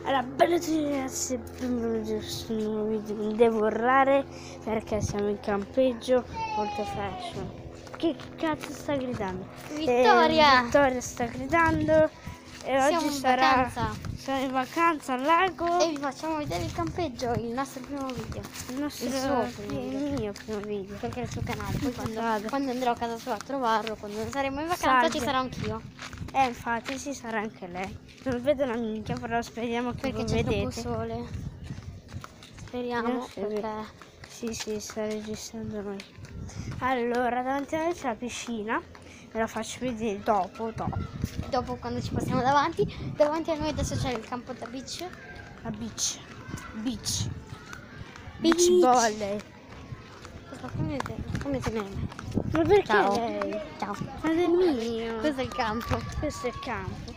Allora, bello a tutti ragazzi, benvenuti su un nuovo video. Non devo urlare perché siamo in campeggio molto fashion. Che cazzo sta gridando? Vittoria! Vittoria sta gridando e Siamo oggi in vacanza. siamo in vacanza al lago. E vi facciamo vedere il campeggio, il nostro primo video. Il nostro il suo primo il video. mio primo video. Perché è il suo canale. Poi Vado. quando andrò a casa sua a trovarlo, quando saremo in vacanza, Salve. ci sarò anch'io. Infatti ci sarà anche lei. Non vedo una minchia, però speriamo che Perché voi c'è vedete. troppo sole. Speriamo, perché... Sì, sta registrando noi. Allora, davanti a noi c'è la piscina. Ve la faccio vedere dopo. Dopo quando ci passiamo davanti a noi adesso c'è il campo da beach. La beach Beach. volley. Come te ne? Ma perché Ciao. lei? Ciao. Ma è mio. Questo è il campo. Questo è il campo.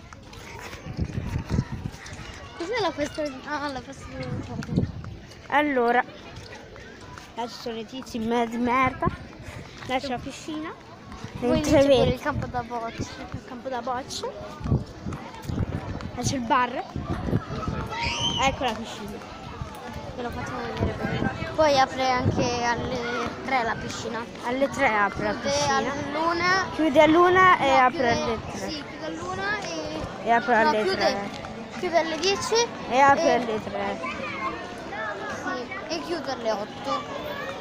Cos'è la festa? Ah, la festa del... Allora, là ci sono i tizi di merda. Là c'è la piscina. Poi lì c'è pure il campo da bocce. Il campo da bocce. Là c'è il bar. Ecco la piscina. Ve lo facciamo vedere bene. Poi apre anche alle 3 la piscina. Alle 3 apre la Chiude piscina. all'una. Chiude all'una e No, apre alle 3. Sì, chiude all'una E apre no, alle 3. chiude alle 10 E apre alle 3. sì, e chiude alle 8.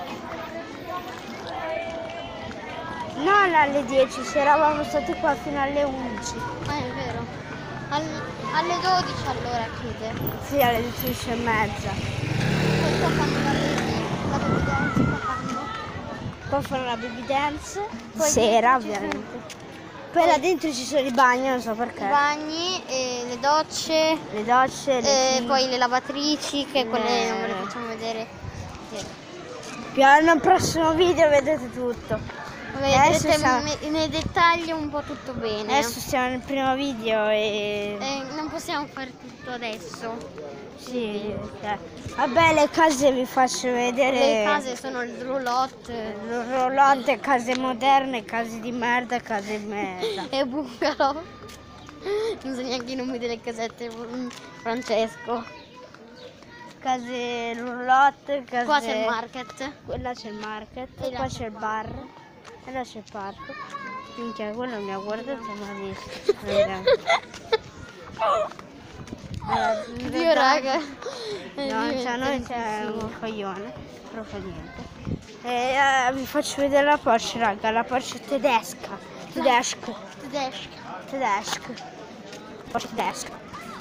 No, alle 10, se eravamo stati qua fino alle 11. Ah, è vero. Alle 12 allora chiude. Sì, alle 10:30. Poi qua fanno la baby dance, qua fanno. Poi fanno la baby dance. Poi Sera, dentro ci sono ovviamente. Poi là dentro ci sono i bagni, non so perché. I bagni, le docce, Le docce, poi le lavatrici, che quelle non ve le facciamo vedere. Nel prossimo video vedete tutto. Adesso Vedrete nei dettagli un po' tutto bene. Adesso siamo nel primo video e... Non possiamo fare tutto adesso. Sì, vabbè, le case vi faccio vedere. Le case sono il roulotte. Roulotte, case moderne, case di merda, case di merda. E bungalow. Non so neanche i nomi delle casette, Francesco. Case roulotte, case... Qua c'è il market. Là c'è il market, E là qua c'è c'è il bar, e là c'è il parco. Minchia, quello mi ha guardato e mi ha visto. Dio raga. No, cioè noi c'è un coglione, però fa niente. E vi faccio vedere la Porsche, raga, la Porsche tedesca. Tedesco. Porsche tedesca.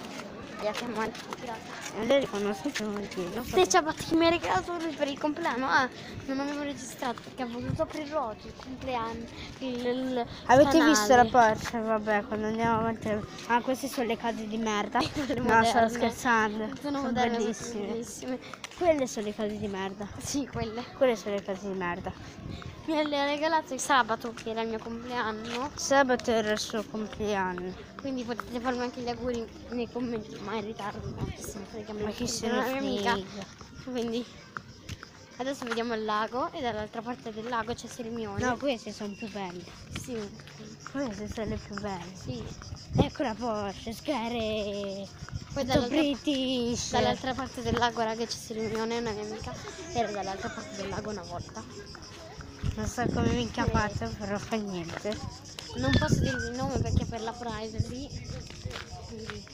Lei riconosce il momentino. Te ciabatte che mi hai regalato per il compleanno. Ah, non avevo registrato perché avevo voluto aprirlo oggi, il compleanno. Avete canale. visto la Porsche? Vabbè, quando andiamo avanti. Ah, queste sono le case di merda. No, moderne. sto scherzando. Sono moderne, sono bellissime. Quelle sono le case di merda. Sì, quelle. Quelle sono le case di merda. Mi ha regalato il sabato, che era il mio compleanno. Sabato era il suo compleanno. Quindi potete farmi anche gli auguri nei commenti, ma in ritardo, no? Ma chi se ne ne amica. frega. Quindi adesso vediamo il lago e dall'altra parte del lago c'è Sirmione. No, queste sono più belle. Sì. Queste sono le più belle. Sì. Ecco la Porsche, scare. Poi British. dall'altra parte del lago, raga, c'è Sirmione, una mia amica. Era dall'altra parte del lago una volta. Non so come minchia fatto, però fa niente. Non posso dirvi il nome perché per la privacy. Quindi.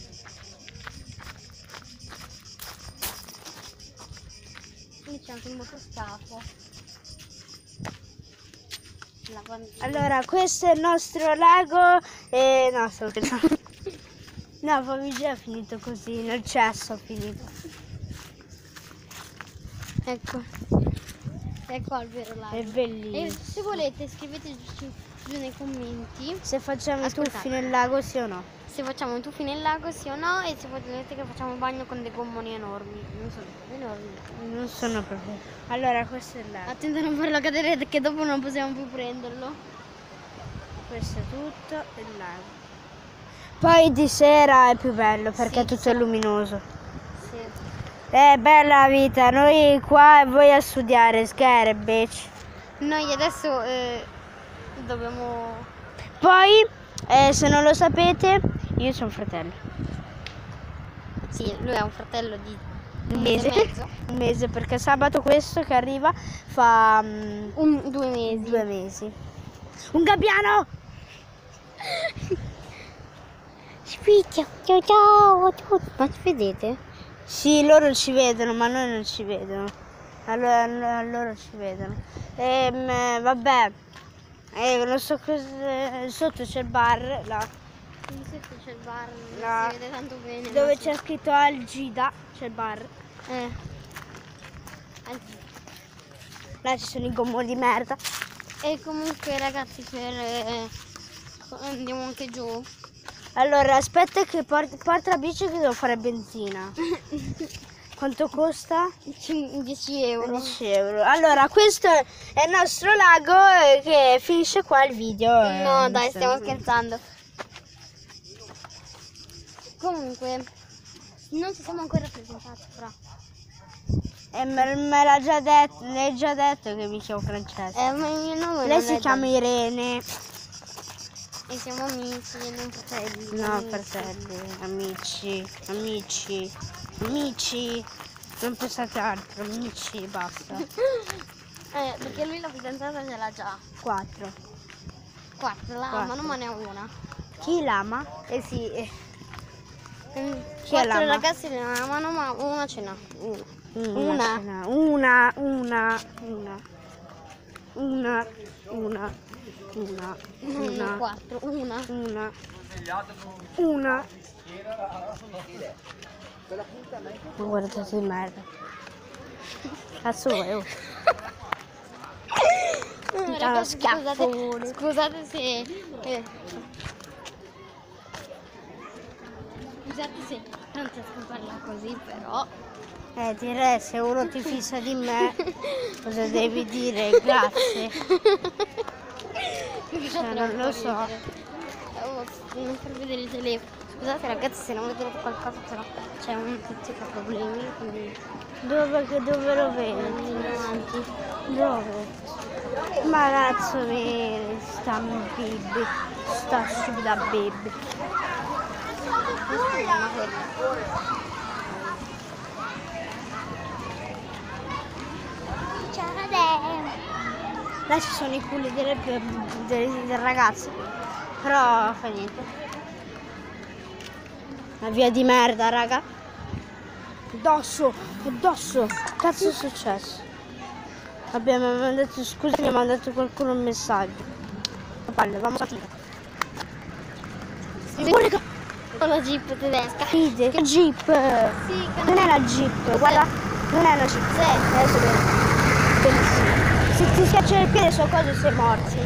Lì c'è anche il motoscafo. Allora, questo è il nostro lago e... No, sto scherzando. No, Famiglia è finito così, nel cesso è finito. Ecco al vero lago. È bellissimo. E se volete scrivete giù nei commenti Se facciamo i Ascoltate. tuffi nel lago, sì o no? se facciamo i tuffi nel lago, sì o no, e se volete che facciamo il bagno con dei gommoni enormi. Non sono enormi. Non sono proprio... Allora, questo è il lago. Attento a non farlo cadere perché dopo non possiamo più prenderlo. Questo è tutto il lago. Poi di sera è più bello perché Sì, tutto è luminoso. Sì. È bella la vita, noi qua e voi a studiare, scare, bitch. Noi adesso dobbiamo... Poi, se non lo sapete, io sono fratello. Sì, lui ha un fratello di Un mese mese. e mezzo. Un mese, perché sabato questo che arriva fa 2 mesi. 2 mesi. Un gabbiano! Spicchia, ciao ciao a tutti. Ma ci vedete? Sì, loro ci vedono, ma noi non ci vedono. Allora loro ci vedono. Vabbè, non so cosa. Sotto c'è il bar, là, Qui sotto c'è il bar, non là, si vede tanto bene. dove ma c'è scritto Algida, c'è il bar. sì. Là ci sono i gommoni di merda. E comunque ragazzi, andiamo anche giù. Allora, aspetta che porta la bici che devo fare benzina. Quanto costa? 10 euro. 10 euro. Allora, questo è il nostro lago che finisce qua il video. No, dai, stiamo scherzando. Comunque, non ci siamo ancora presentati, però. Me l'ha già detto, lei ha già detto che mi chiamo Francesca. Ma il mio nome Lei non si è chiama Dani. Irene. E siamo amici e non fratelli. No, amici. fratelli, amici. Non pensate altro, amici, basta. Perché lui la fidanzata ce l'ha già. 4. 4, la amano, ma ne ha una. Chi l'ama? Eh sì. Chi è 4 l'ama? ragazzi ne amano, ma una ce n'ha. Una. Una. 4, una. Ma guardate di merda. Cazzo vuoi? Oh. Ragazzi, schiaffone. scusate se... Scusate se Francesco parla così, però... Direi, se uno ti fissa di me, cosa devi dire? Grazie. Non lo so. Non per vedere il telefono. Scusate ragazzi se non vedete qualcosa, però c'è un tizio che ha problemi, quindi... Dove lo vedi? Andiamo avanti. Dove? Ma razzo bene, sta baby, sta stupida baby. Là ci sono i culi del ragazzo, però fa niente. Una via di merda, raga. Addosso. Cazzo è successo? Abbiamo mandato, scusa, mi ha mandato qualcuno un messaggio. Palle, vamo a finire. Con la jeep tedesca. Che jeep? Sì, Non è la jeep, guarda, non è una jeep. Adesso vedo. Bellissimo. Se ti schiaccia il piede su cose sei morto.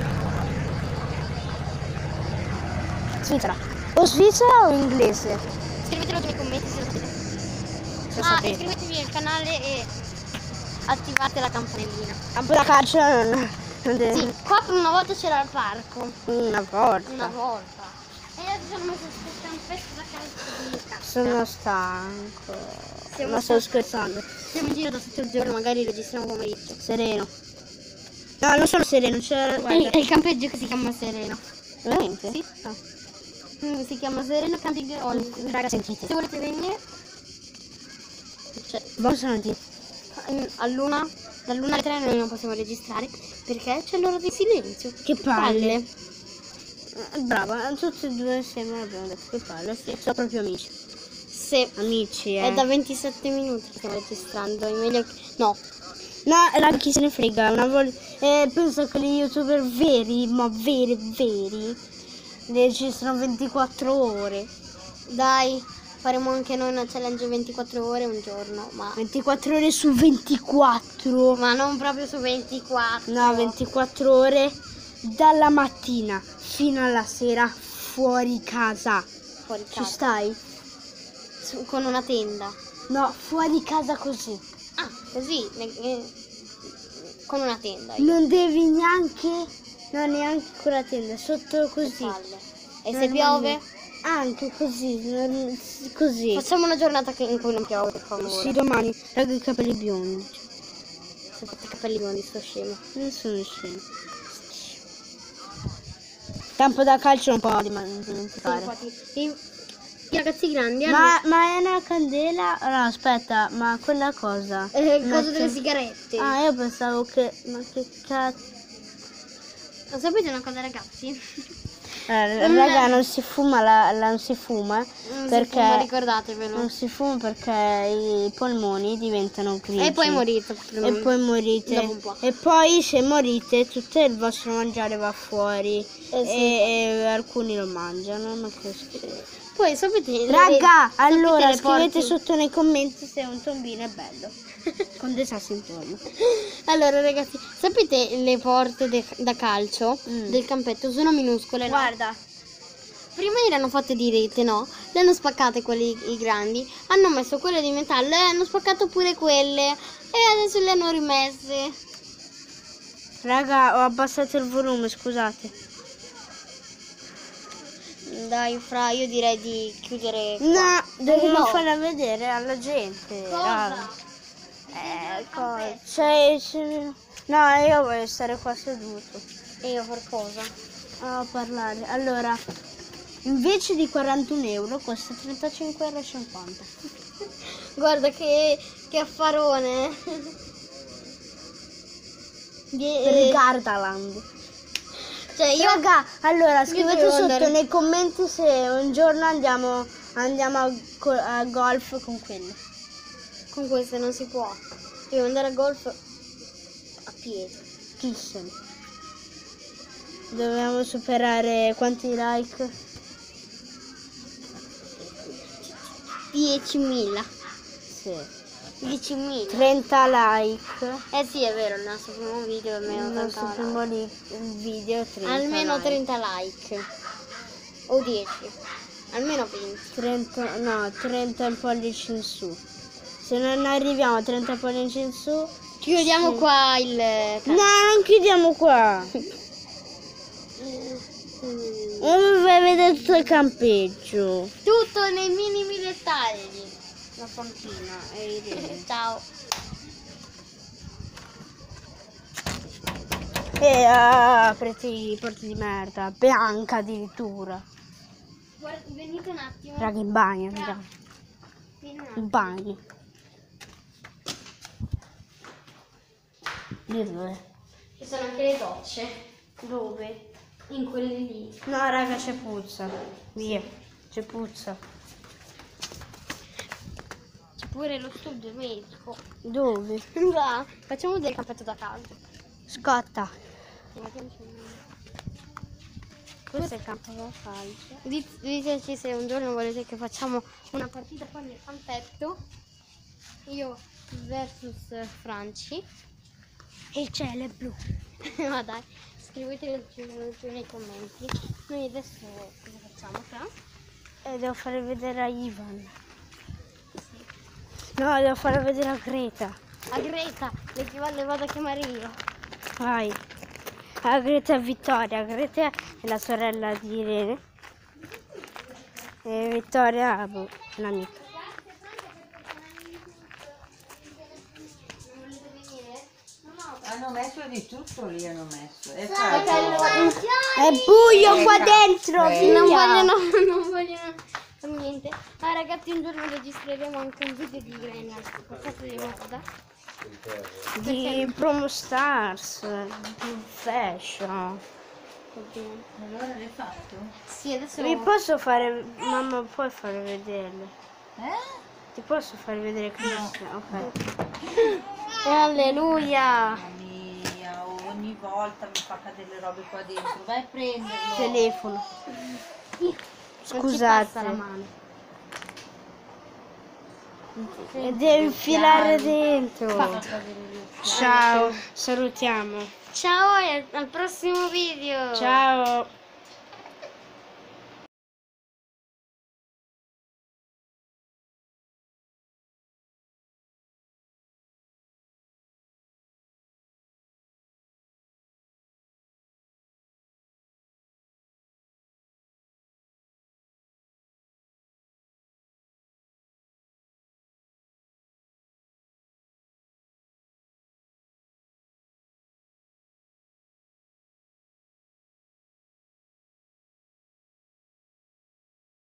Svizzera. O svizzera o inglese? Scrivetelo nei commenti se lo sapete. Se sapete. Iscrivetevi al canale e attivate la campanellina. Campo da calcio non deve... Sì, qua per una volta c'era il parco. Una volta. Una volta. E adesso ci hanno messo un pezzo da calcio di cazzo. Sono stanco. Siamo Ma sto scherzando. Siamo in giro da tutto il giorno, magari registriamo pomeriggio. Sereno. No, non sono sereno, c'è... Guarda. È il campeggio che si chiama Sereno. Veramente? Sì. Si chiama Sereno Camping All. Raga, sentite. Se volete venire, cioè, Posso non dire? dall'1 alle 3 noi non possiamo registrare perché c'è l'ora di silenzio. Che palle. Brava, tutti e due insieme abbiamo detto che palle. Sì, sono proprio amici. Se Amici, è da 27 minuti che stiamo registrando, è meglio che... No, No, chi se ne frega, una volta... penso che gli youtuber veri, ma veri, registrano 24 ore. dai, faremo anche noi una challenge 24 ore un giorno, ma 24 ore su 24. non proprio su 24. No, 24 ore dalla mattina fino alla sera fuori casa. Fuori Ci casa. stai? Con una tenda. No, fuori casa così. Ah, così, con una tenda. Non devi neanche, no, neanche con la tenda, sotto così. E se piove? Anche così, così. Facciamo una giornata in cui non piove, per favore. Sì, domani, raga, i capelli biondi. Se fate i capelli biondi, sto scemo. Non sono scemo. Campo da calcio non può dimenticare. Sì, I ragazzi grandi hanno Ma è una candela? No, aspetta, ma quella cosa? il coso Mette- delle sigarette. Ah, io pensavo che... Ma che cazzo... Ma sapete una cosa, ragazzi? Raga, non si fuma, non si fuma Non si perché... fuma, ricordatevelo. Non si fuma perché i polmoni diventano grigi. E poi morite. E poi morite. Dopo un po'. E poi se morite tutto il vostro mangiare va fuori. Sì. E alcuni lo mangiano. Ma che schifo. Poi sapete... Raga, allora le scrivete porte- sotto nei commenti se un tombino è bello. Con dei sassi intorno. Allora ragazzi, sapete le porte da calcio del campetto sono minuscole, no? Guarda. Prima erano fatte di rete, no? Le hanno spaccate quelli i grandi, hanno messo quelle di metallo e hanno spaccato pure quelle e adesso le hanno rimesse. Raga, ho abbassato il volume, scusate. Dai, Fra, io direi di chiudere qua. No, dobbiamo No. farla vedere alla gente. Cosa? Raga. No, io voglio stare qua seduto E io far cosa? a parlare. Allora, invece di 41 euro costa 35,50 euro. Guarda che affarone. Rigardaland. Cioè io... Raga, allora scrivete devo sotto andare- nei commenti se un giorno andiamo a golf con quello. Con queste non si può. Devo andare a golf a piedi. Chi se ne- Dobbiamo superare quanti like? 10.000. Sì. 10.000. 30 like. Eh sì, è vero, il nostro primo video è Il almeno nostro 30 primo video 30 almeno like. 30 like. O 10. Almeno 20. 30 pollici in su. Se non arriviamo a 30 pollici in su, Chiudiamo qua il no, non chiudiamo qua. Vai vedere tutto il campeggio. tutto nei minimi dettagli. La panchina e i reni. Ciao. E apriti i porti di merda. Bianca addirittura. Venite un attimo. Raga, in bagno, raga. Vieni un In attimo. bagno. Dove? Ci sono anche le docce. Dove? In quelle lì. No, raga, c'è puzza. Via, c'è puzza. C'è pure lo studio medico. Dove? Va, facciamo del campetto da calcio. Scotta. Questo è il campo da calcio. Diteci se un giorno volete che facciamo una partita qua nel campetto. Io versus Franci. E il cielo è blu. Ma dai, scrivetelo giù nei commenti. Noi adesso cosa facciamo qua? E devo fare vedere a Ivan. No, devo fare vedere a Greta. A Greta, le vado a chiamare io. Vai. A Greta e a Vittoria. Greta è la sorella di Irene. E Vittoria boh, è un'amica. Hanno messo di tutto lì, hanno messo. È È buio qua dentro, Non via. vogliono niente. Ah ragazzi, un giorno registreremo anche un video di Grena. Portate di moda. Di Promo Stars, di Fashion. Allora l'hai fatto? Sì, adesso Vi posso fare, mamma, puoi fare vedere? Eh? Ti posso fare vedere Cristian? Ok. Alleluia. Mamma mia, ogni volta mi fa cadere le robe qua dentro. Vai a prenderlo. Telefono. Non ci Scusate. passa la mano. E devi infilare dentro. Fa cadere lì. Ciao, salutiamo. Ciao e al prossimo video. Ciao.